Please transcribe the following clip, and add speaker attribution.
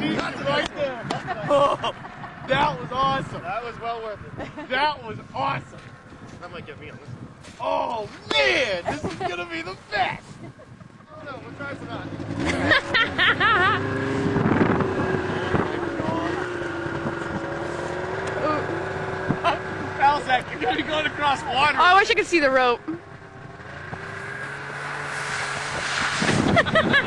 Speaker 1: beast right there. Oh, that was awesome.
Speaker 2: That was well worth it.
Speaker 1: That was awesome.
Speaker 2: That might get me on this one.
Speaker 1: Oh man, this is gonna be the best.
Speaker 2: Oh no, what size is that?
Speaker 1: How's that? You're gonna be going across water.
Speaker 3: Oh, I wish I could see the rope.